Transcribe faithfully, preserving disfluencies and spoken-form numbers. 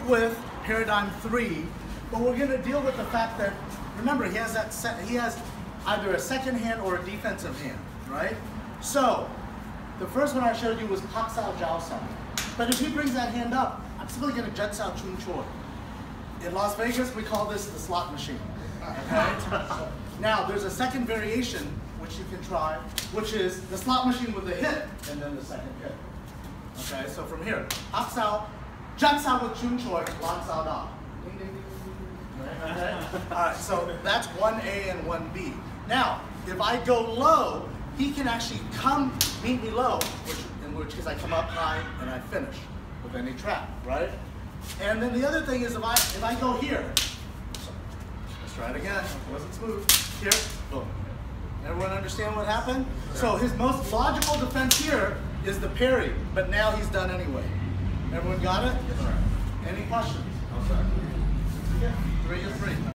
with paradigm three, but we're going to deal with the fact that, remember, he has that set, he has either a second hand or a defensive hand, right? So the first one I showed you was Pak Sao Jiao Sao. But if he brings that hand up, I'm simply going to Jet Sao Chun Choi. In Las Vegas, we call this the slot machine. Okay? Now, there's a second variation which you can try, which is the slot machine with the hit and then the second hit. Okay, so from here, Pak Sao, Jet Sao with Chun Choi, Lan Sao Da. Ding, ding, ding. Okay? All right, so that's one A and one B. Now, if I go low, he can actually come meet me low, which, in which case I come up high and I finish with any trap, right? And then the other thing is if I if I go here, so let's try it again. It wasn't smooth. Here, boom. Everyone understand what happened? So his most logical defense here is the parry, but now he's done anyway. Everyone got it? Yes, sir. Any questions? No, sir. Three to three.